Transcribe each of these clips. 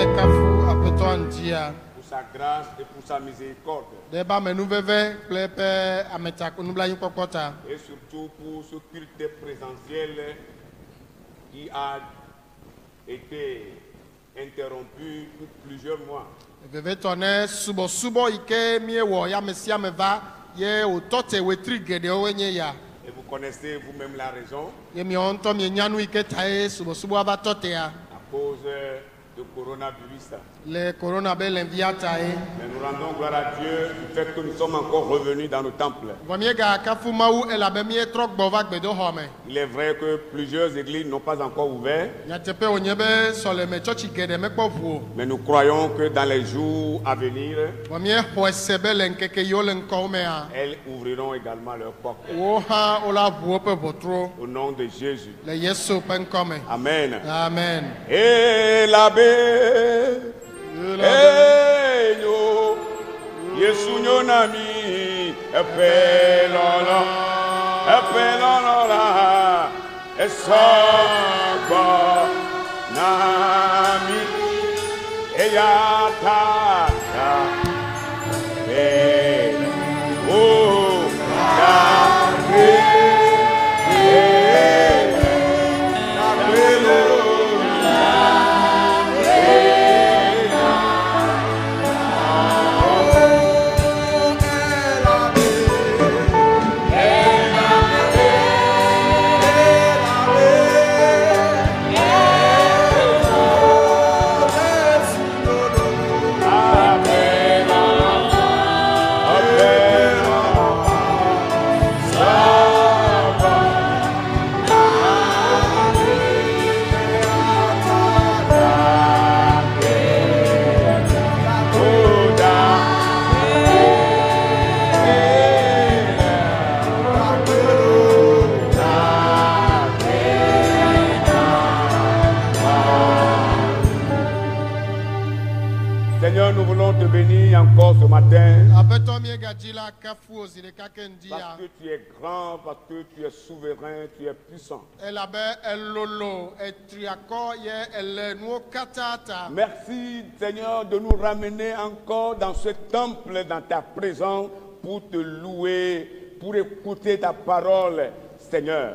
pour sa grâce et pour sa miséricorde. Et surtout pour ce culte présentiel qui a été interrompu pour plusieurs mois. Et vous connaissez vous-même la raison. À cause du coronavirus. Mais nous rendons gloire à Dieu du fait que nous sommes encore revenus dans nos temples. Il est vrai que plusieurs églises n'ont pas encore ouvert. Mais nous croyons que dans les jours à venir, elles ouvriront également leurs portes. Au nom de Jésus. Amen. Amen. Et l'abbé, et nous, Yesu nami, appelons-la, et sabo nami, et yataka, et oh, Seigneur, nous voulons te bénir encore ce matin. Parce que tu es grand, parce que tu es souverain, tu es puissant. Merci Seigneur de nous ramener encore dans ce temple, dans ta présence, pour te louer, pour écouter ta parole, Seigneur.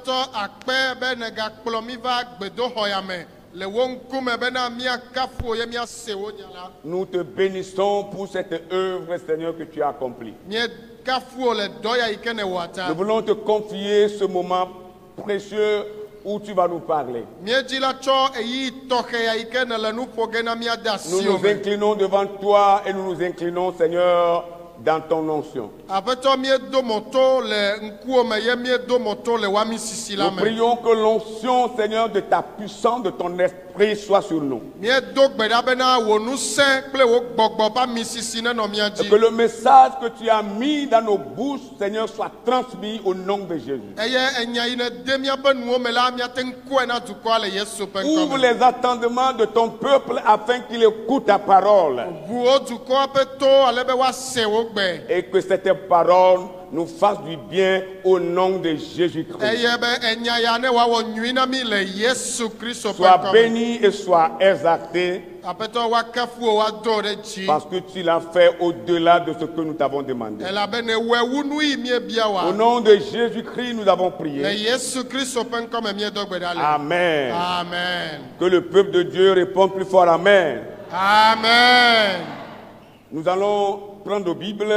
Nous te bénissons pour cette œuvre, Seigneur, que tu as accomplie. Nous voulons te confier ce moment précieux où tu vas nous parler. Nous nous inclinons devant toi et nous nous inclinons, Seigneur, dans ton onction. Nous prions que l'onction, Seigneur, de ta puissance, de ton esprit soit sur nous. Et que le message que tu as mis dans nos bouches, Seigneur, soit transmis au nom de Jésus. Ouvre les attendements de ton peuple afin qu'il écoute ta parole. Et que cette parole nous fasse du bien au nom de Jésus-Christ. Sois béni et sois exalté parce que tu l'as fait au-delà de ce que nous t'avons demandé. Au nom de Jésus-Christ, nous avons prié. Amen. Amen. Que le peuple de Dieu réponde plus fort. Amen. Amen. Nous allons prendre nos Bibles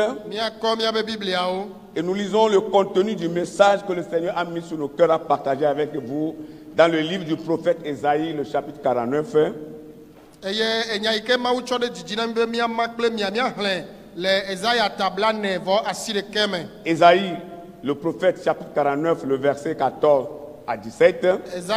et nous lisons le contenu du message que le Seigneur a mis sur nos cœurs à partager avec vous dans le livre du prophète Ésaïe, le chapitre 49. Ésaïe, le prophète, chapitre 49, le verset 14 à 17.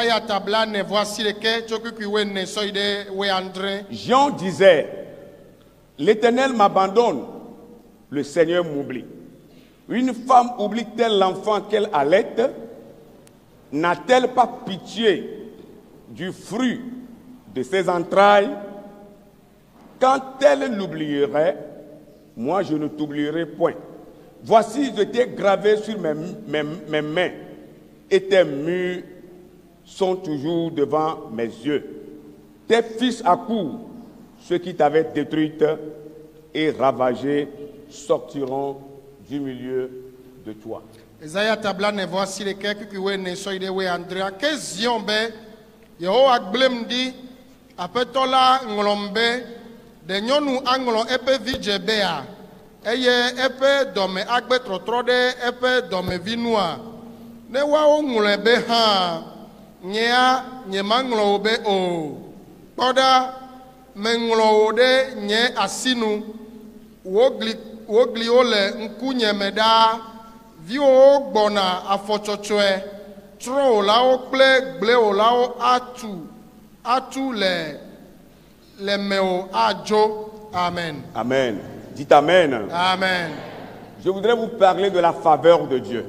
Jean disait, l'Éternel m'abandonne, le Seigneur m'oublie. Une femme oublie-t-elle l'enfant qu'elle allaite? N'a-t-elle pas pitié du fruit de ses entrailles? Quand elle l'oublierait, moi je ne t'oublierai point. Voici, je t'ai gravé sur mes mains, et tes murs sont toujours devant mes yeux. Tes fils accourent ceux qui t'avaient détruite et ravagée sortiront du milieu de toi. Isaiah tabla ne voici les quelques qui ne sont pas de Andrea que ziombe Yehowa glemdi apetola ngolombe de nyonu anglo epe vidjebea eye epe dome agbe trotro de epe dome vinua ne wa ngolebe ha nyea nyemanglo be o poda menglo de nye asinu wogli ole nkunye meda viwo gbona afɔtsɔtsɔe trɔ olawo kple gble olawo atu le mewo adzo. Amen. Amen. Dites Amen. Amen. Je voudrais vous parler de la faveur de Dieu.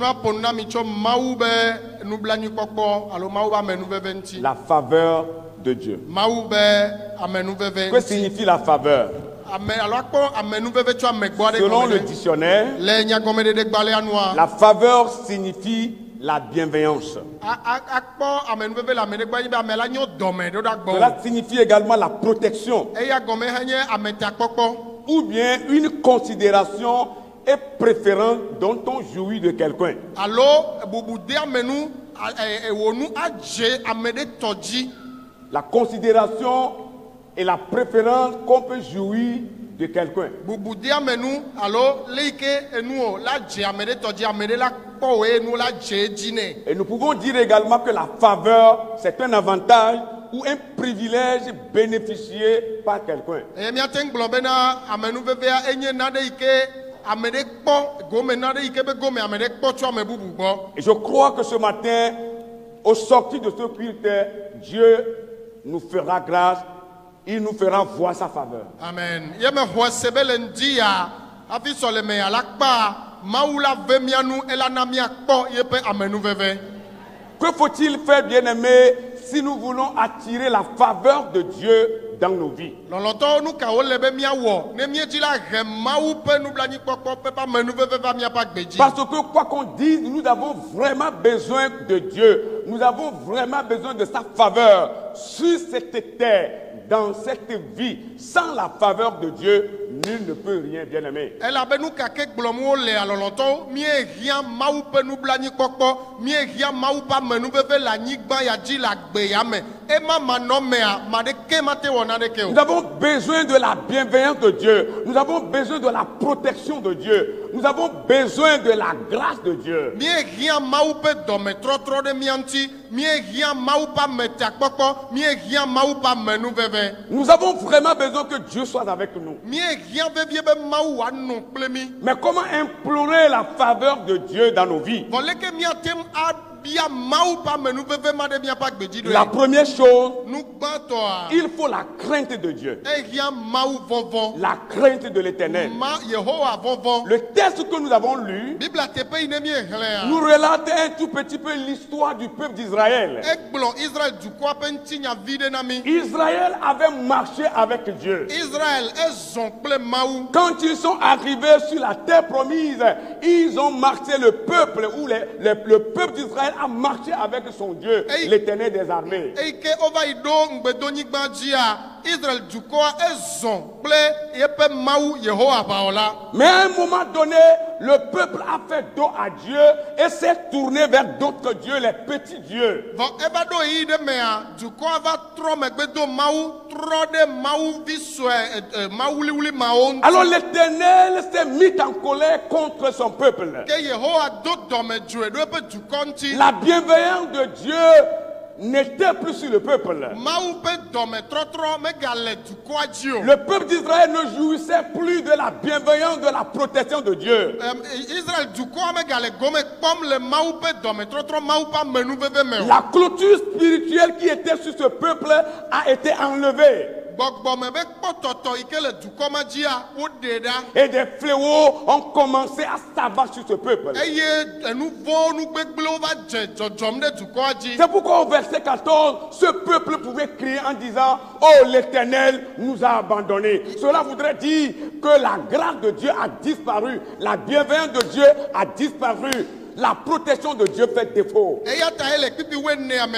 La faveur de Dieu. Que signifie la faveur? Selon le dictionnaire, la faveur signifie la bienveillance. Cela signifie également la protection ou bien une considération et préférence dont on jouit de quelqu'un. La considération et la préférence qu'on peut jouir de quelqu'un. Et nous pouvons dire également que la faveur, c'est un avantage ou un privilège bénéficié par quelqu'un. Et je crois que ce matin, au sortir de ce culte, Dieu nous fera grâce. Il nous fera voir sa faveur. Amen. Que faut-il faire, bien-aimés, si nous voulons attirer la faveur de Dieu dans nos vies? Parce que quoi qu'on dise, nous avons vraiment besoin de Dieu. Nous avons vraiment besoin de sa faveur sur cette terre. Dans cette vie, sans la faveur de Dieu, nul ne peut rien, bien-aimé. Nous avons besoin de la bienveillance de Dieu. Nous avons besoin de la protection de Dieu. Nous avons besoin de la grâce de Dieu. Nous avons vraiment besoin que Dieu soit avec nous. Mais comment implorer la faveur de Dieu dans nos vies? La première chose, il faut la crainte de Dieu. La crainte de l'Éternel. Le texte que nous avons lu nous relate un tout petit peu l'histoire du peuple d'Israël. Israël avait marché avec Dieu. Quand ils sont arrivés sur la terre promise, ils ont marché, le peuple ou le peuple d'Israël a marché avec son Dieu, l'Éternel des armées. Mais à un moment donné, le peuple a fait dos à Dieu et s'est tourné vers d'autres dieux, les petits dieux. Alors l'Éternel s'est mis en colère contre son peuple. La bienveillance de Dieu n'était plus sur le peuple. Le peuple d'Israël ne jouissait plus de la bienveillance, de la protection de Dieu. La clôture spirituelle qui était sur ce peuple a été enlevée. Et des fléaux ont commencé à s'abattre sur ce peuple. C'est pourquoi au verset 14, ce peuple pouvait crier en disant: oh, l'Éternel nous a abandonnés. Cela voudrait dire que la grâce de Dieu a disparu, la bienveillance de Dieu a disparu, la protection de Dieu fait défaut.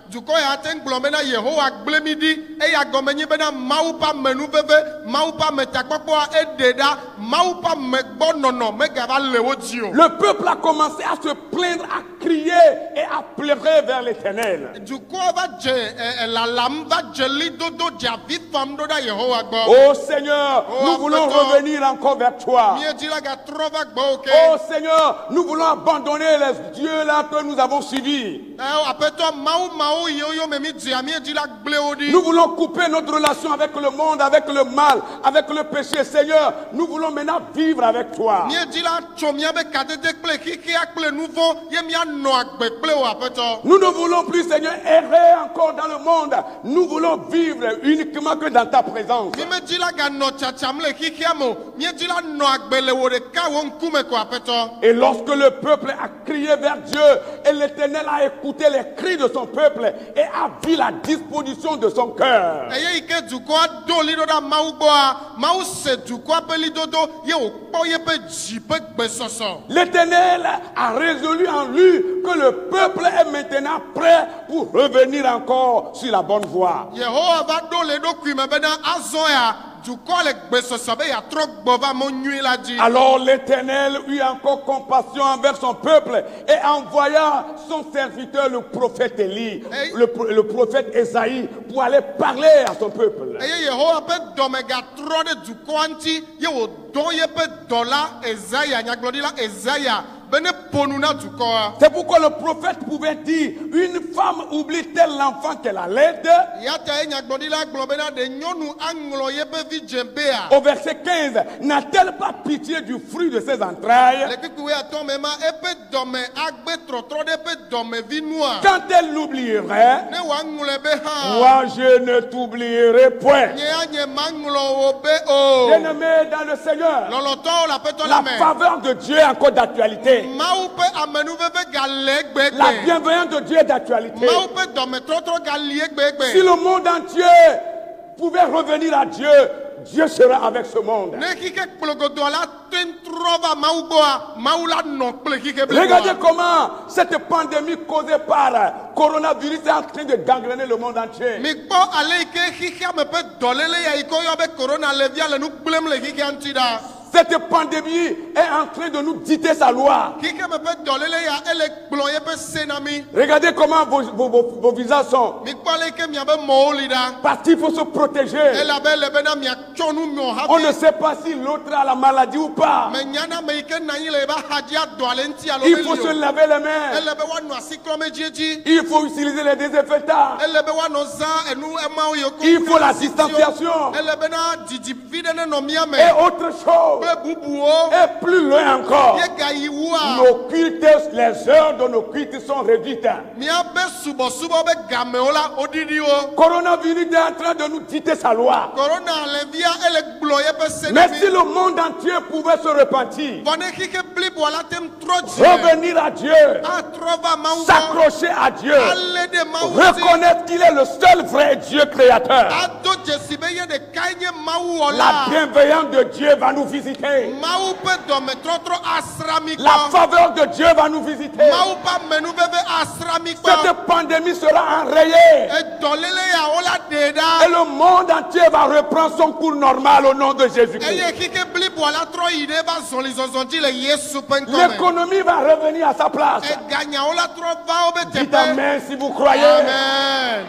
dukɔ ya te ŋgblɔ bena yehowa gblẽ mi ɖi eya gɔme nyi bena mawu ƒe amenuveve mawu ƒe ametakpɔkpɔa eɖe ɖa mawu ƒe amegbɔnɔnɔ megava le wo dzi o. Le peuple a commencé à se plaindre, à crier et à pleurer vers l'Éternel. dukɔ va dze lalam va dze lidodo dze avi fam ɖo ɖa yehowa gbɔ. Oh Seigneur, nous voulons revenir encore vers toi. míedzi la gatrɔ va gbɔwò ke. Oh Seigneur, nous voulons abandonner les dieux là que nous avons suivis. aƒetɔ mawu yiwo me mi dzia míedzi la gblẽ wo ɖi. Nous voulons couper notre relation avec le monde, avec le mal, avec le péché. Seigneur, nous voulons maintenant vivre avec toi. míedzi la tso míabe kadede kple xixia kple nu vɔ̃ ye míanɔ agbe kple wò aƒetɔ. Nous ne voulons plus, Seigneur, errer encore dans le monde. Nous voulons vivre uniquement que dans ta présence. míedzi la ganɔ tsatsam le xixia me o míedzi la nɔ agbe le wò ɖeka wò ŋkume ko aƒetɔ. Et lorsque le peuple a crié vers Dieu, et l'Éternel a écouté les cris de son peuple et a vu la disposition de son cœur. eye yi ke dukɔa do li ɖo ɖa mawu gbɔa mawu se dukɔa ƒe lidodo ye wòkpɔ yeƒe dzi ƒe gbesɔsɔ. L'Éternel a résolu en lui que le peuple est maintenant prêt pour revenir encore sur la bonne voie. yehowa va ɖo le eɖokui me bena azɔ ya dukɔ le gbesɔsɔ be yeatrɔ gbɔ va mɔ nyui la dzi. Alors l'Éternel eut encore compassion envers son peuple et envoya son serviteur le prophète Élie, le prophète Esaïe, pour aller parler à son peuple. eye yehowa ƒe dɔme gatrɔ ɖe dukɔa ŋuti ye wòdɔ yeƒe dɔla ezaya nyagblɔɖila ezaya be ne ƒo nu na dukɔa. C'est pourquoi le prophète pouvait dire, une femme oublie-t-elle l'enfant qu'elle allait? ya ta ye nyagblɔɖila gblɔ bena ɖe nyɔnu aŋlɔ yeƒe vi dzebea. Au verset 15, n'a-t-elle pas pitié du fruit de ses entrailles? le kpikpiwoe atɔ me ma eƒe dɔme agbe trɔtrɔ ɖe eƒe dɔmevi nua. Quand elle l'oublierait, ne wòaŋlɔe be hã. moi je ne t'oublierai point. nye maŋlɔ wo be o. Bien-aimé dans le Seigneur, lɔlɔtɔwo le aƒetɔ la la me. faveur de Dieu est encore d'actualité. mawu ƒe amenuveve gale La egbegbe. bienveillance de Dieu est d'actualité. mawu ƒe dɔmetrɔtrɔ gali Si egbegbe. le monde entier pouvait revenir à Dieu, Dieu sera avec ce monde. ne xixɛ kplogodoa la ten trɔ va mawu gbɔa mawu la nɔ kple xixɛ ble Regardez gbɔa. comment cette pandémie causée par coronavirus est en train de gangréner le monde entier. mikpɔ ale yi ke xixia me ƒe dɔléle ya yi ke woyɔ be korona levia le nu gblẽm le xixia ŋuti ɖa. Cette pandémie est en train de nous dicter sa loi. xixia me ƒe dɔléle ya ele gblɔ yeƒe se na mi. Regardez comment vos visages sont. mikpɔ ale yi ke miabe mɔwo li ɖa. Parce qu'il faut se protéger. elabe le bena miatsɔ nu miɔ On ne hafi. sait pas si l'autre a la maladie ou pas. me nyana me yi ke na anyi le eba xadzi adɔ ale ŋuti alo Il faut se meli o. laver les mains. ele be woanɔ asi klɔm edzi. Il faut utiliser les désinfectants. ele be woanɔ zã enu emawo yi ke. Il faut la distanciation. ele bena didi vi ɖe ne nɔ mia me. Et autre chose. kple bubuwo. Et plus loin encore. ye gayi wua. Nos cultes, les heures de nos cultes sont réduites. miabe subɔsubɔ be gamewo la wodidi wo. Coronavirus est en train de nous dicter sa loi. korona alevia ele gblɔ yeƒe se Mais na si mi. le monde entier pouvait se repentir, vɔ ne xixɛ bliboa la tem trɔ dzi. revenir à Dieu, atrɔ va mawu gbɔ. s'accrocher à Dieu, alé ɖe mawu ŋuti. reconnaître qu'il est le seul vrai Dieu créateur, ado dzesi be ye ɖekae nye mawu la wɔla. bienveillance de Dieu va nous visiter. mawu ƒe dɔmetrɔtrɔ asra mi La kpɔ. faveur de Dieu va nous visiter. mawu ƒe amenuveve asra mi kpɔ. Cette pandémie sera enrayée. edɔléle yawo la ɖe Et ɖa. le monde entier va reprendre son cours normal au nom de Jésus-Christ. eye xixɛ bliboa la trɔ yi ɖe eba zɔlizɔzɔ dzi le yesu ƒe ŋkɔ me. L'économie va revenir à sa place. eganyawo la trɔ va wo be Dites teƒe. amen si vous croyez. amen.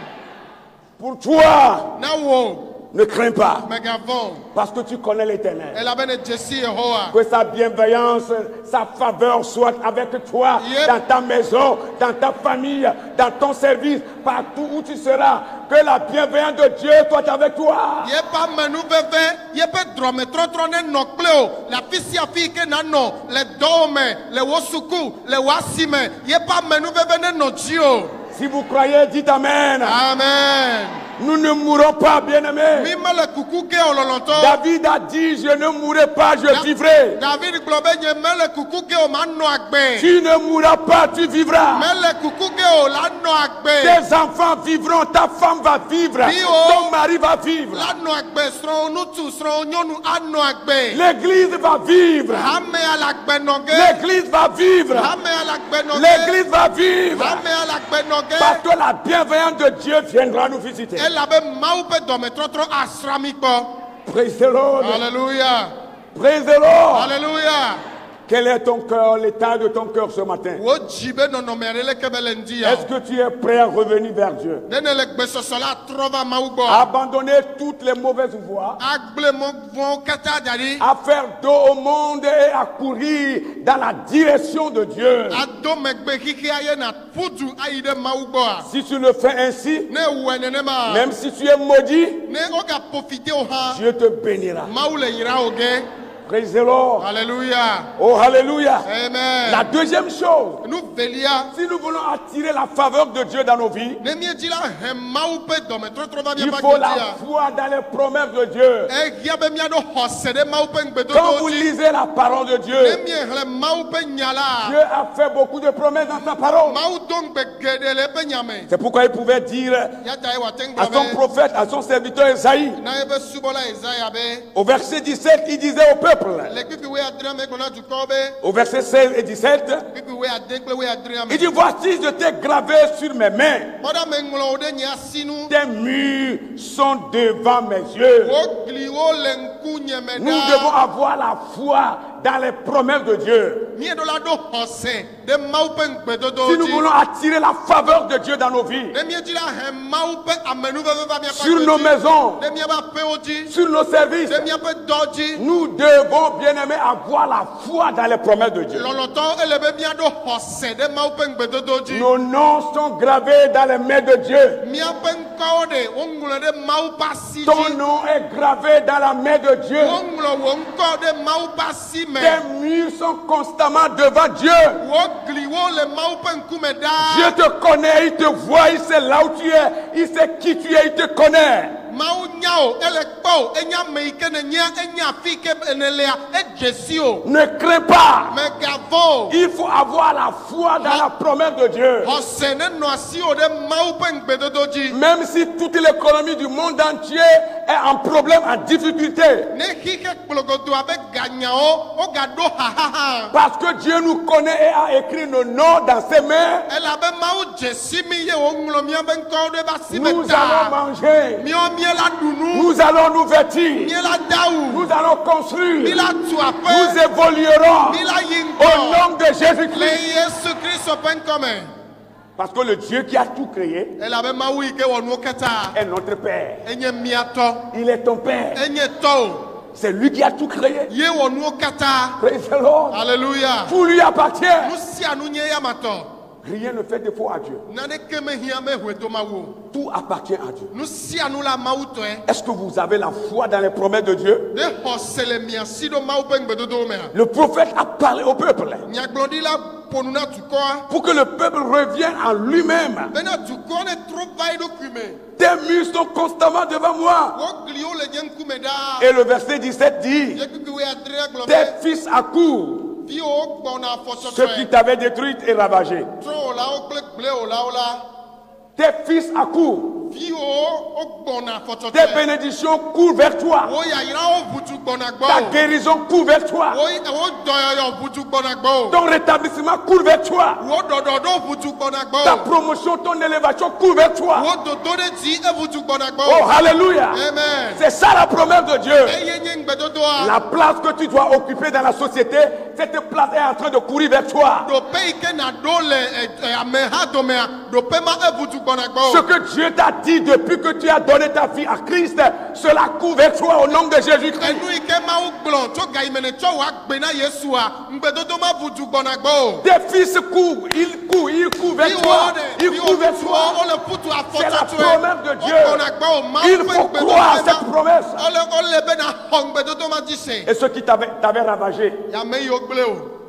Pour toi, na wo ne crains pas. megavɔ. Parce que tu connais l'Éternel. elabene dzesi yehowa. Que sa bienveillance, sa faveur soit avec toi, Yep. dans ta maison, dans ta famille, dans ton service, partout où tu seras. Que la bienveillance de Dieu soit avec toi. yeƒe amenuveve yeƒe drɔmetrɔtrɔ ne nɔ kple o le afi sia afi ke nanɔ le dɔwo me le wo suku le wo asi me yeƒe amenuveve ne nɔ dzi o. Si vous croyez, dites amen. amen. Nous Nous ne mourrons pas, bien-aimés. Mi mele kuku ge ololonto. David a dit, je ne mourrai pas, je vivrai. David globe nye mele kuku ge o ma no agbe. Tu ne mourras pas, tu vivras. Mele kuku ge o la no agbe. Tes enfants vivront, ta femme va vivre, ton mari va vivre. La no agbe sro nutu sro nyonu ano agbe. L'église va vivre. Hame ala agbe noge. L'église va vivre. Hame ala agbe noge. L'église va vivre. Hame ala agbe noge. Parce que la bienveillance de Dieu viendra nous visiter. Ela be maupe dome trotro asrami po. Praise the Lord. Hallelujah. Praise the Lord. Hallelujah. Quel est ton cœur, l'état de ton cœur ce matin? Wo jibe no no merele kebelendia. Est-ce que tu es prêt à revenir vers Dieu? Denele gbe sosola trova maubo. Abandonner toutes les mauvaises voies, Agble mo von kata dari. à faire dos au monde et à courir dans la direction de Dieu. Ado megbe kiki aye na putu aide maubo. Si tu le fais ainsi, Ne wenene ma. même si tu es maudit, Ne oga profiter o ha. Dieu te bénira. Maule ira oge. Praise the Lord. Hallelujah. Oh, hallelujah. Amen. La deuxième chose, Nous velia. si nous voulons attirer la faveur de Dieu dans nos vies, Ne mi dila hem maupe dome trotro va bien il pa faut la dia. foi dans les promesses de Dieu. E giabe mi ado hosede maupe ngbe Quand vous do. lisez la parole de Dieu, Ne mi hele maupe nyala. Dieu a fait beaucoup de promesses dans sa parole. Mau dong be gedele pe nyame. C'est pourquoi il pouvait dire Ya dai wa teng à son prophète, à son serviteur Esaïe, na ebe subola Isaiah be. au verset 17, il disait au peuple, Le pipi we adra me kona du kobe. au verset 16 et 17, Pipi we adekle we adra me. il dit, voici, je t'ai gravé sur mes mains. Moda me nglo ode nya sinu. Tes murs sont devant mes yeux. O gli o lenku nyemeda. Nous devons avoir la foi dans les promesses de Dieu. Mi do la do hose de maupe ngbe do. Si nous voulons attirer la faveur de Dieu dans nos vies, Ne mi dila hem maupe amenu va bien sur nos maisons, De mi ba pe oji. sur nos services, De mi pe doji. nous devons, bien aimés, avoir la foi dans les promesses de Dieu. Loloto elebe mi ado hose de maupe ngbe doji. Nos noms sont gravés dans les mains de Dieu. Mi pe nkode ongule de maupa si. Ton nom est gravé dans la main de Dieu. Onglo wo nkode maupa si me. Tes murs sont constamment devant Dieu. Wo gli wo le maupe nkume da. Dieu te connaît, il te voit, il sait là où tu es, il sait qui tu es, il te connaît. Mau nyao ele kpo enya meike ne nya enya fike enelea e jesio. Ne crains pas. Me gavo. Il faut avoir la foi dans la promesse de Dieu. Hosene no asio de maupe ngbe doji. Même si toute l'économie du monde entier est en problème, en difficulté. Ne hike kplogodo abe ganyao o gado ha ha ha. Parce que Dieu nous connaît et a écrit nos noms dans ses mains. Ele abe mau jesi mi ye o nglo mi abe nkode ba si Nous meta. allons manger. Mi o mi la dunu. Nous allons nous vêtir. Mi la daou. Nous allons construire. Mi la tuape. Nous évoluerons Mi la au yinko. nom de Le Jésus-Christ. Yesu Christ pen comme. Parce que le Dieu qui a tout créé Elle avait mau ike wonu keta. est notre Père. Enye miato. Il est ton Père. Enye to. C'est lui qui a tout créé. Ye wonu keta. Praise the Lord. Hallelujah. Tout lui appartient. Nous si anu nye yamato. Rien ne fait défaut à Dieu. Nane keme hiame hweto mawo. Tout appartient à Dieu. Nous si anu la mauto Est-ce que vous avez la foi dans les promesses de Dieu? de hosele miasi do mau pen gbedodo me. Le prophète a parlé au peuple Nyaglodi la ponuna tukoa. pour que le peuple revienne en lui-même. Bena tukoa ne trop vaido kume. Tes murs sont constamment devant moi. Wo glio le nyenkume da. Et le verset 17 dit, Yekuwe adre globe. tes fils accourent, Vi o gbona ceux fosotre. qui t'avaient détruit et ravagé. Tro la o klek ble o la o la. Tes fils accourent, Vi o gbona tes fosotre. bénédictions courent vers toi. O ya ira o butu gbona gbo. Ta guérison court vers toi. O doyo butu gbona gbo. Ton rétablissement court vers toi. Wo dododo butu gbona gbo. Ta promotion, ton élévation court vers toi. Wo dodo de ti e butu gbona gbo. Oh, alléluia. Amen. C'est ça la promesse de Dieu. Eye nye ngbedodo a. La place que tu dois occuper dans la société, cette place est en train de courir vers toi. Do pe ike na do le ameha do mea. Do pe ma e butu gbona gbo. Ce que Dieu t'a dit depuis que tu as donné ta vie à Christ, cela court vers toi au nom de Jésus-Christ. Enu ike ma u gblon tso ga imene tso wa gbe na Yesu a. Ngbedodo ma butu gbona gbo. Tes fils courent, ils courent vers toi. Ils courent vers toi. C'est la promesse de Dieu. Il faut croire à cette promesse. Et ceux qui t'avaient ravagé,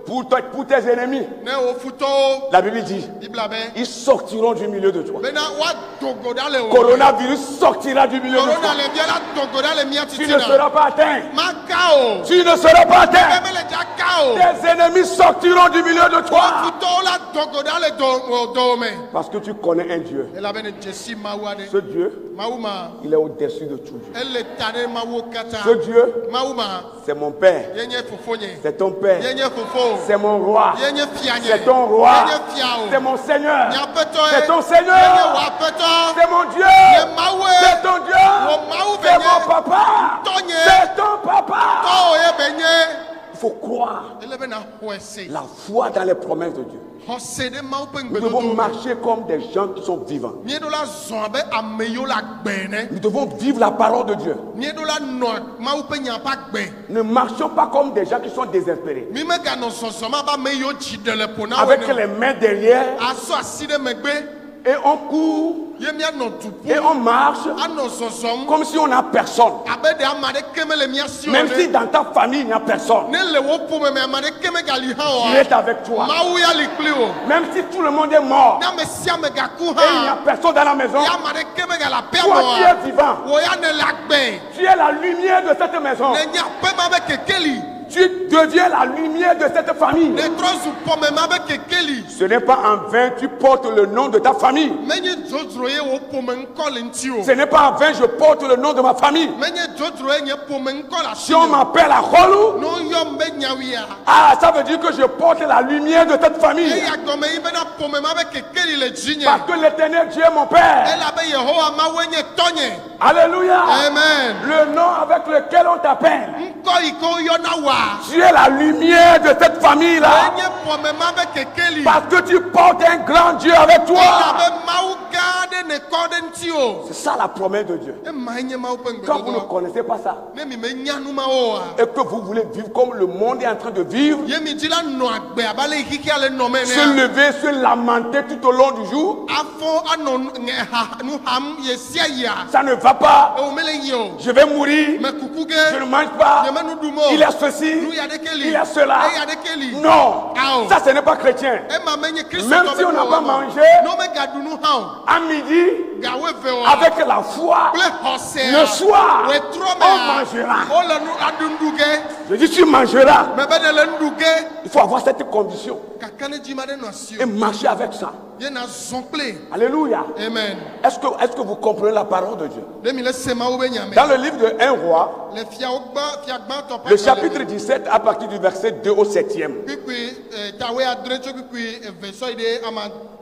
pour tes ennemis. ne wo futo La Bible dit, bibla be ils sortiront du milieu de toi. bena wa dogoda le wo Coronavirus sortira du milieu de corona toi. le biala dogoda le mia Tu ne titina seras pas atteint. makao Tu ne seras pas atteint. emele jakao Tes ennemis sortiront du milieu de wa toi. futo la dogoda le do me Parce que tu connais un Dieu. ela bene jesi mawade Ce Dieu, mauma il est au-dessus de tout Dieu. elle tane mawo kata Ce Dieu, mauma c'est mon Père. yenye fofonye C'est ton Père. yenye fofo C'est mon roi. yenye fianye C'est ton roi. yenye fiao C'est mon Seigneur. nyapeto C'est ton yenye Seigneur. wapeto C'est mon Dieu. ye mawe C'est ton Dieu. C'est mon papa. C'est ton papa. to ye benye Il faut croire ele bena hoese la foi dans les promesses de Dieu. hose de mawo pe Nous devons ngbedodo marcher comme des gens qui sont vivants. miedo la zon be ameyo la gbene Nous devons vivre la parole de Dieu. miedo la no mawo pe nyapa gbe Ne marchons pas comme des gens qui sont désespérés. mi me ga no sonsoma ba meyo ji de le pona Avec les mains derrière aso asi de megbe et on court ye mia no tupu et on marche ano sonsom comme si on n'a personne. abe de amade keme le mia si Même si dans ta famille il n'y a personne. ne le wo pome me amade keme gali ha o Dieu est avec toi. mawu ya likli o Même si tout le monde est mort na me sia me ga ku et il n'y a ha personne dans la maison, ya amade keme ga la pe toi mo qui es vivant, wo ya ne la gbe tu es la lumière de cette maison. ne nya pe ma be kekeli Tu deviens la lumière de cette famille. ne trozu pome ma be kekeli Ce n'est pas en vain tu portes le nom de ta famille. menye dzozro ye wo pome nko le nti o Ce n'est pas en vain je porte le nom de ma famille. menye dzozro ye nye pome nko la Si on m'appelle à Holou, no yom be nyawia ça veut dire que je porte la lumière de cette famille. e ya gome yi be na pome ma be kekeli le jinye Parce que l'éternel Dieu est mon Père. ela be yehowa ma wenye tonye Alléluia. amen Le nom avec lequel on t'appelle. nko iko yo na wa Tu es la lumière de cette famille-là. enye pome ma be kekeli Parce que tu portes un grand Dieu avec ela toi. be mawu ga de ne ko de nti o C'est ça la promesse de Dieu. e ma nye mawu pe Quand vous ne ngbedo connaissez pas ça ne mi me nyanu ma o a et que vous voulez vivre comme le monde est en train de vivre, ye mi di la no agbe abale ikiki ale no me se ne lever, se lamenter tout au long du jour, afo ano nge ha nu ham ye sia ya ça ne va pas. o mele yo Je vais mourir. me kuku Je ne ge mange pas. ye me nu dumo Il est ceci. nu ya de keli Il est cela. e ya de keli Non. Ao. Ça, ce n'est pas chrétien. e ma menye Kristo Même to si be on n'a no pas wa. mangé, no me ga dunu ha à midi, gawe ve o avec la foi, ple hose le soir, we tro me on mangera. o le nu adunduge Je dis, tu mangeras. me be de le nduge Il faut avoir cette condition kakane jima de no asio et marcher avec ça. ye na zonple Alléluia. amen Est-ce que vous comprenez la parole de Dieu? de mi le sema o be nyame Dans le livre de 1 roi, le fia gba to pa le chapitre 17, à partir du verset 2 au 7e. kwikwi tawe adre tso kwikwi ve so ide ama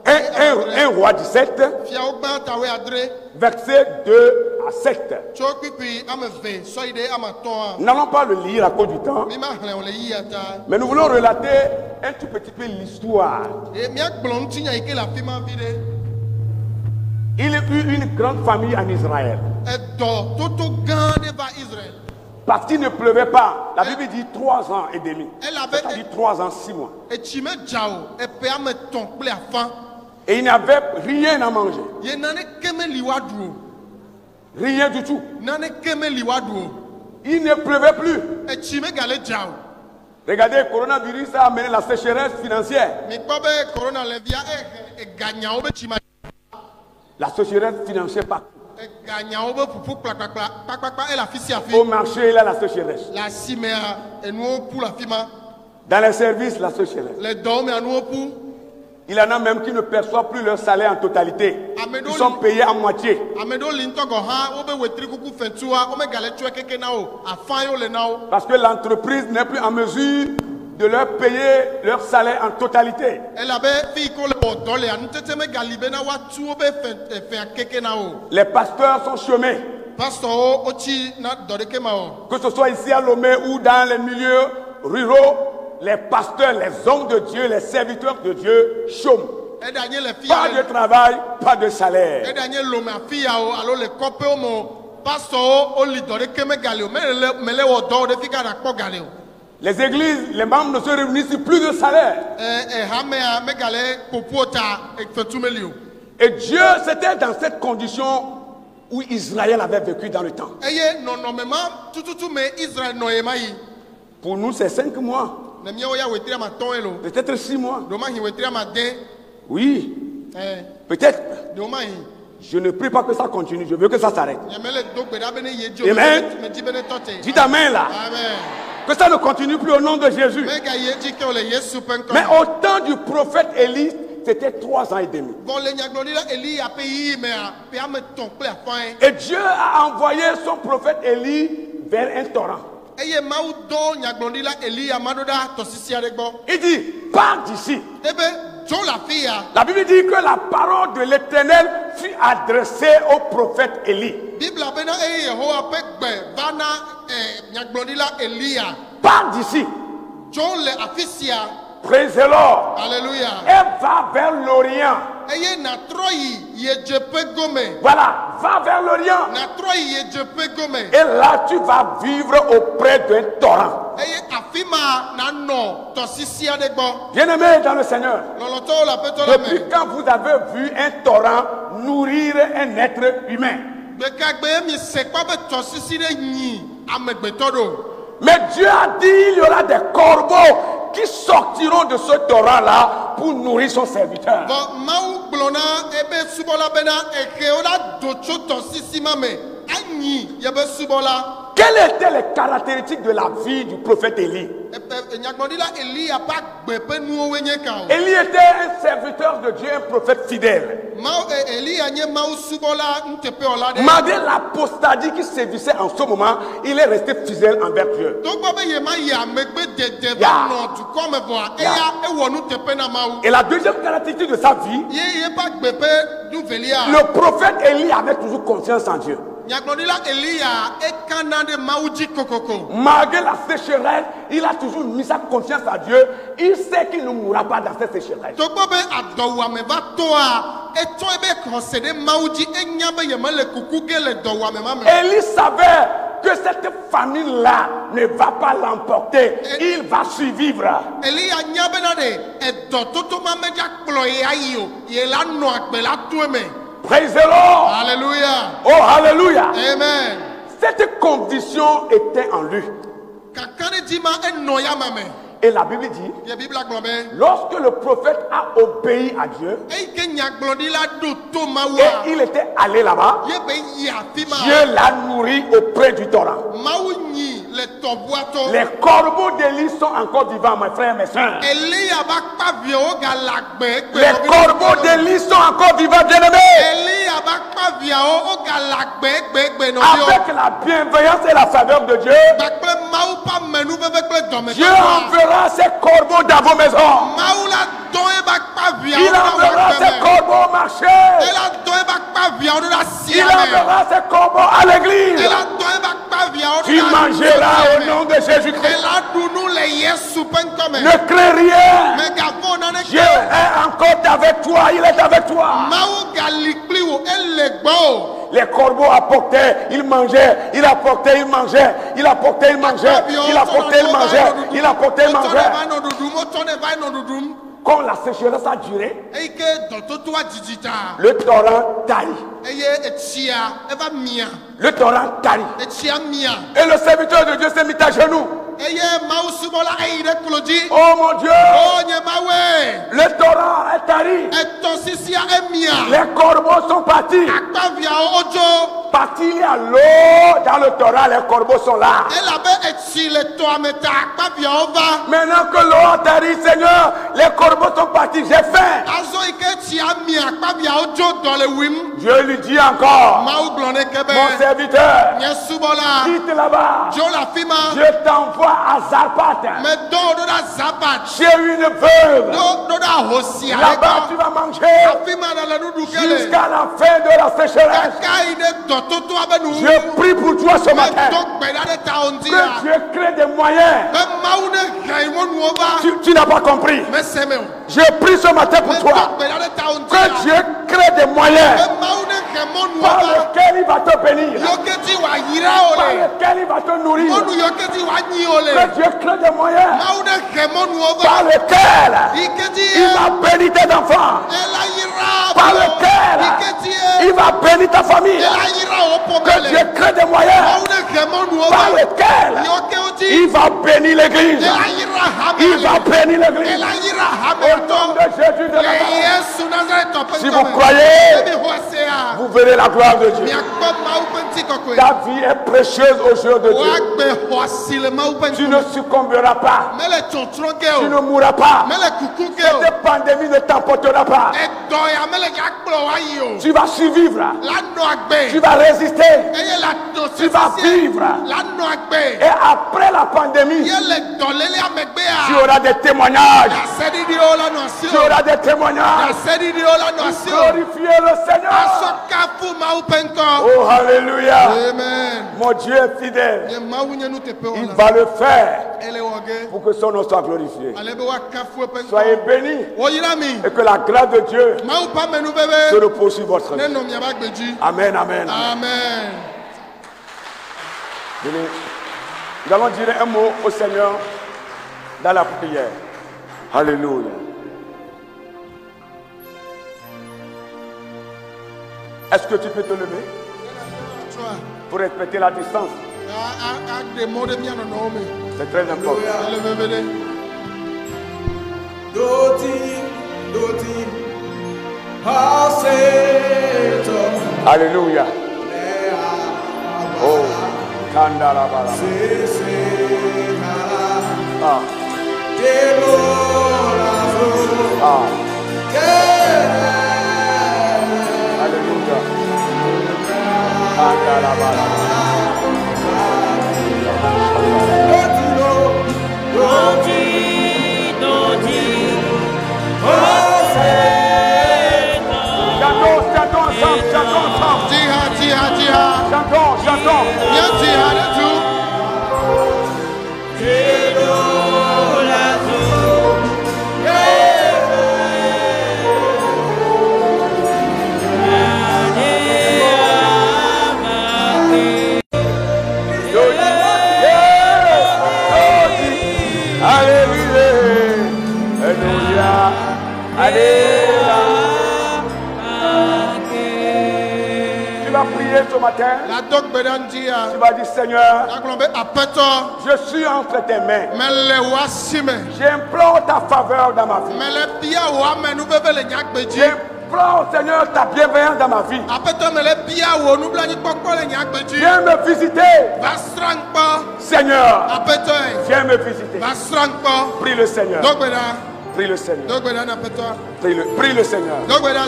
1 roi 17, fia gba tawe adre verset 2 à 7. tso kwikwi ama ve so ide ama to a Nous n'allons pas le lire à cause du temps, mi ma hlen o le yi ata mais nous voulons relater un tout petit peu l'histoire. e mi agblom tinya ike la fi ma vide Il y a eu une grande famille en Israël. edo toto gan de va Israël Parce qu'il ne pleuvait pas. La Bible dit 3 ans et demi. Elle avait- C'est-à-dire 3 ans, 6 mois. etsi me dzao epe ame ton kple afan Et il n'avait rien à manger. ye nane keme li wa du o Rien du tout. nane keme li wa du o Il ne pleuvait plus. etsi me gale dzao Regardez, le coronavirus a amené la sécheresse financière. mi kpɔ be corona le via eganyawo be tsi ma La sécheresse financière partout. eganyawo be ƒuƒu kplakpakpa ele afi sia afi Au marché, il y a la sécheresse. le asimea enuwo ƒu le afi ma Dans les services, la sécheresse. le dɔwo mea nuwo ƒu Il y en a même qui ne perçoivent plus leur salaire en totalité. Amen. Ils sont payés à moitié. ame ɖewo li ŋutɔ gɔ hã wobe wetri kuku fɛtua wo megale tsɔe keke na wo afã yewo le na wo Parce que l'entreprise n'est plus en mesure de leur payer leur salaire en totalité. elabe fi yi ke wole wɔ dɔ lea nutete megali be na woatu wobe fɛa keke na wo Les pasteurs sont chômés. pastɔwo wotsi na dɔ ɖeke ma o Que ce soit ici à Lomé ou dans les milieux ruraux, les pasteurs, les hommes de Dieu, les serviteurs de Dieu chôment. eɖa nye le fi Pas ya de travail, pas de salaire. eɖa nye lome afi ya o alo le kɔƒewo me o pastɔwo woli dɔ ɖeke megali o mele wɔ dɔ wo ɖe fi ka ɖakpɔ gali o Les églises, les membres ne se réunissent plus de salaire. hamea megale ƒoƒuwo ta fɛtu meli o Et Dieu, c'était dans cette condition où Israël avait vécu dans le temps. eye nɔnɔme ma tututu me Israël nɔ ye ma yi Pour nous, c'est 5 mois. Ne mia ya wetira ma ton elo. peut-être 6 mois. Do ma hi wetira ma de. Oui, Eh. peut-être. Do ma hi. Je ne prie pas que ça continue, je veux que ça s'arrête. Yemele do gbe da bene ye jo. Amen. Me di bene tote. Dis ta main là. Amen. Que ça ne continue plus au nom de Jésus. Mega ye ji ke ole Yesu penko. Mais au temps du prophète Élie, c'était 3 ans et demi. Bon le nyaglodi la Eli a pays mais pe am ton ple afan. Et Dieu a envoyé son prophète Élie vers un torrent. Eye mau do nyaglodi la Eli amadoda to sisi adegbo. Il dit, pars d'ici. Ebe jo la fia. La Bible dit que la parole de l'Éternel fut adressée au prophète Élie. Bible bena eye Yehowa pe gbe vana nyaglodi la Elia. Pars d'ici. Jo le afisia. Praise the Lord. Alléluia. Et va vers l'Orient. Eye na troyi ye jepe gome. Voilà, va vers l'Orient. Na troyi ye jepe gome. Et là, tu vas vivre auprès d'un torrent. Eye afima na no to sisi adegbo. Bien-aimés dans le Seigneur, Loloto la petole depuis me. quand vous avez vu un torrent nourrir un être humain? Bekagbe mi se kwa be to sisi de nyi amegbeto do. Mais Dieu a dit il y aura des corbeaux qui sortiront de ce torrent-là pour nourrir son serviteur. Bon mau blona ebe subola bena eke ola docho to sisi mame. Anyi ye be subola. Quelles étaient les caractéristiques de la vie du prophète Élie? Nyagbodi la Eli a pas gbepe nu wenye ka o. Élie était un serviteur de Dieu, un prophète fidèle. Mau Eli anye mau subola ntepe ola de. Malgré l'apostasie qui sévissait en ce moment, il est resté fidèle envers Dieu. To gbo be ye ma ya megbe dede Ya. ba no du ko me bo e ya e wo nu tepe na mau. Et la deuxième caractéristique de sa vie, Ye pas gbepe du velia. le prophète Élie avait toujours confiance en Dieu. Nyagbodi la Eli a e kana de mauji kokoko. Malgré la sécheresse, il a toujours mis sa confiance à Dieu. Il sait qu'il ne mourra pas dans cette sécheresse. To gbo be adowa me va to a e to e be konsede mauji e nya be ye mele kuku ge le dowa me ma me. Élie savait que cette famille-là ne va pas l'emporter. Il va survivre. Eli a nya be na de e do toto ma me ja kplo ye ayi o. Ye la no agbe la to me. Praise the Lord. Alléluia. Oh, hallelujah. Amen. Cette condition était en lui. Kakane dima e no ya mame. Et la Bible dit, Ye Bible agbobe. lorsque le prophète a obéi à Dieu E ke nyaglodi la do to ma et wa. il était allé là-bas, Ye be ya fima. Dieu l'a nourri auprès du torrent. Mau nyi le to boato. Les corbeaux d'Élie sont encore vivants, mes frères et mes sœurs. Eli a ba pa vie o ga lagbe. Les corbeaux d'Élie sont encore vivants, bien-aimés. Eli a ba pa vie o ga lagbe gbe no bio. Avec la bienveillance et la faveur de Dieu, Ba kple mau pa menu bebe kple dome. Dieu enverra ses corbeaux dans vos maisons. Mau la do e ba pa vie Il enverra ses corbeaux au marché. Ela do e ba pa vie o da Il sia me. enverra ses corbeaux à l'église. Ela do e ba pa vie o Tu mangeras au nom de Jésus-Christ. Ela dunu le Yesu penkome. Ne crains rien. Me ga fo na ne Dieu est encore avec toi. Il est avec toi. Mau ga likpli wo ele gbo. Les corbeaux apportaient, ils mangeaient. Il apportait, il mangeait. Il apportait, il mangeait. Il apportait, il mangeait. Il apportait, il mangeait. Quand la sécheresse a duré, le torrent tarit. Le torrent tarit. Et le serviteur de Dieu s'est mis à genoux. Oh mon Dieu, le torrent est tari. Les corbeaux sont partis. Partis, il y a l'eau dans le torrent, les corbeaux sont là. Maintenant que l'eau a tari, Seigneur, les corbeaux sont partis. J'ai faim. Dieu lui dit encore, mon serviteur, quitte là-bas. Je t'envoie à Zarpat. J'ai une veuve. Là-bas, tu vas manger jusqu'à la fin de la sécheresse. Je prie pour toi ce matin. Que Dieu crée des moyens. Tu n'as pas compris. Je prie ce matin pour toi. Que Dieu crée des moyens par lesquels il va te bénir. Par lesquels il va te nourrir. Que Dieu crée des moyens par lesquels il va bénir tes enfants. Par lesquels il va bénir ta famille. Que Dieu crée des moyens par lesquels Il va bénir l'église. Il va bénir l'église. Au nom de Jésus de Nazareth. Si vous croyez, vous verrez la gloire de Dieu. Ta vie est précieuse aux yeux de Dieu. Tu ne succomberas pas. Tu ne mourras pas. Cette pandémie ne t'emportera pas. Tu vas survivre. Tu vas résister. Tu vas vivre. Et après la pandémie, tu auras des témoignages. Tu auras des témoignages. Glorifiez le Seigneur. Oh, alléluia. Mon Dieu est fidèle. Il va le faire pour que son nom soit glorifié. Soyez bénis et que la grâce de Dieu se repose sur votre vie. Amen, amen. Amen. Nous allons dire un mot au Seigneur dans la prière. Alléluia. Est-ce que tu peux te lever pour respecter la distance? C'est très important. Alléluia. Oh, Kandarabala. Ah. Ah. Alléluia. Kandarabala. Chantons ensemble. Chantons. Ce matin, tu vas dire Seigneur, je suis entre tes mains. J'implore ta faveur dans ma vie. J'implore Seigneur ta bienveillance dans ma vie. Viens me visiter. Seigneur, viens me visiter. Prie le Seigneur. Prie le Seigneur. Prie le Seigneur.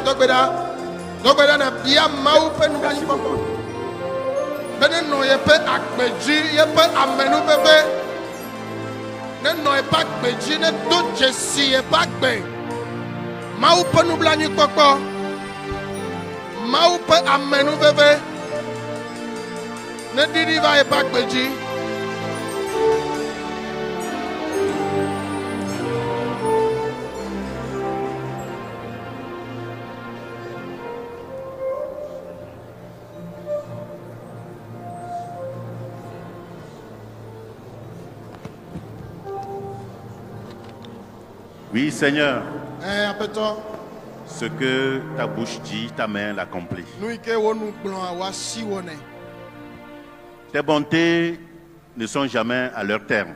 Oui, Seigneur. Ce que ta bouche dit, ta main l'accomplit. Tes bontés ne sont jamais à leur terme.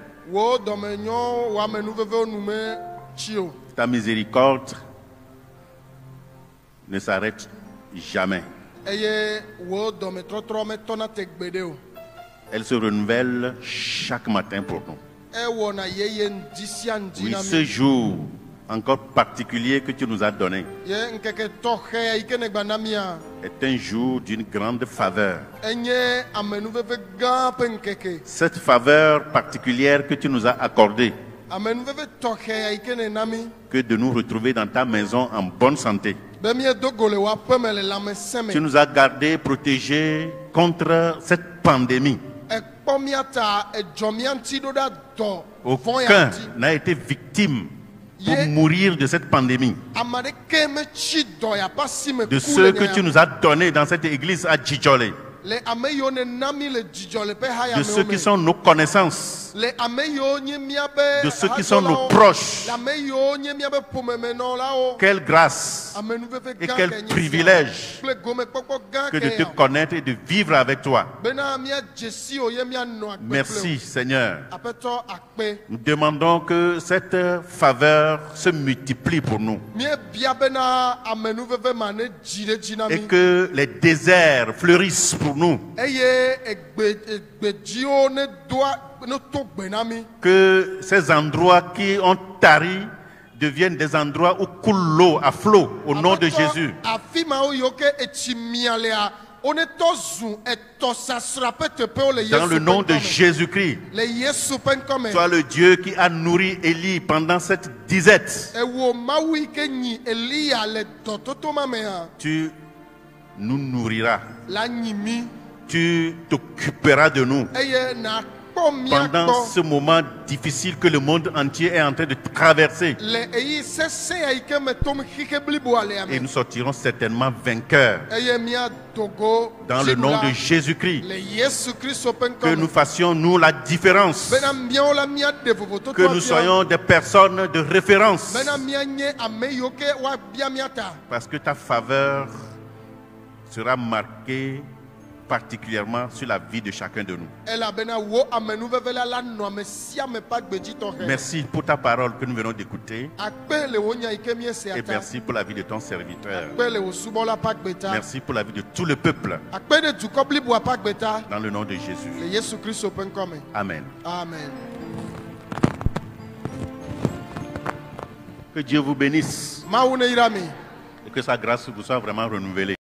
Ta miséricorde ne s'arrête jamais. Elle se renouvelle chaque matin pour nous. Oui, ce jour encore particulier que tu nous as donné est un jour d'une grande faveur. Cette faveur particulière que tu nous as accordée, que de nous retrouver dans ta maison en bonne santé. Tu nous as gardés, protégés contre cette pandémie. Aucun n'a été victime pour mourir de cette pandémie. De ceux que tu nous as donnés dans cette église à Djidjolé. Le ame yiwo nena mi le dzidzɔ le ƒe de hayamewo ceux qui me. sont nos connaissances, Le ame yiwo nye míaƒe de ceux qui sont nos hadɔlawo, proches. le ame yiwo nye míaƒe ƒomemenɔlawo. Quelle grâce Amenuveve et gã quel ke nye sia. privilège Kple gomekpɔkpɔ gã que de ke te ya. connaître et de vivre avec toi. Bena míadze si wo ye míanɔ agbe Merci Seigneur. kple wo. Aƒetɔ akpe. Nous demandons que cette faveur se multiplie pour nous Míebia bena amenuveve ma ne dzi ɖe dzi na et mí. que les déserts fleurissent pour nous, Eye egbedziwo ne to gbe na mí. que ces endroits qui ont tari deviennent des endroits où coule l'eau à flot au nom de Aƒetɔ, Jésus. afi mawo yiwo ke etsi mia lea, wonetɔ zu etɔsasra ƒe teƒewo le Dans Yesu le ƒe nom de ŋkɔ me. Jésus-Christ, Le Yesu ƒe ŋkɔ me. toi le Dieu qui a nourri Élie pendant cette disette, Ewo Mawu yi ke nyi Eliya le dɔtoto ma mea, tu nous nourriras, la nyi mí. tu t'occuperas de nous Eye nakpɔ pendant míagbɔ ce moment difficile que le monde entier est en train de traverser. le eyi sesẽ ya yi ke me tom xixe bliboa le Et ame. nous sortirons certainement vainqueurs Eye míadogo dans le nom dziɖula de Jésus-Christ. le Yesu Kristo ƒe Que ŋkɔ nous me. fassions, nous, la différence. Bena míawo la míaɖe vovototo Que nous soyons des personnes de référence. bena míanye ame yiwo ke woabia mía ta. Parce que ta faveur sera marquée particulièrement sur la vie de chacun de nous. Elabena wo amenuveve la nɔ ame sia ame ƒe agbedzi tɔxɛ. Merci pour ta parole que nous venons d'écouter. Akpe le wo nya yi ke míesea Et ta. merci pour la vie de ton serviteur. Akpe le wo subɔla ƒe agbeta. Merci pour la vie de tout le peuple. Akpe ɖe dukɔ bliboa ƒe agbeta. Dans le nom de Jésus. Le Yesu Kristo ƒe ŋkɔ me. Amen. Amen. Que Dieu vous bénisse Mawu ne yra mi. et que sa grâce vous soit vraiment renouvelée.